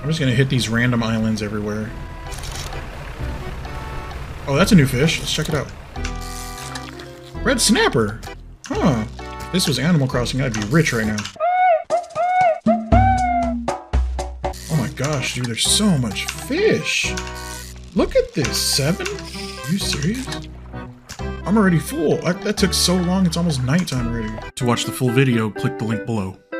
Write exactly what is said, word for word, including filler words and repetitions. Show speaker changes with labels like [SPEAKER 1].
[SPEAKER 1] I'm just gonna hit these random islands everywhere. Oh, that's a new fish. Let's check it out. Red Snapper! Huh. If this was Animal Crossing, I'd be rich right now. Oh my gosh, dude, there's so much fish! Look at this, seven? Are you serious? I'm already full. I, that took so long, it's almost nighttime already. To watch the full video, click the link below.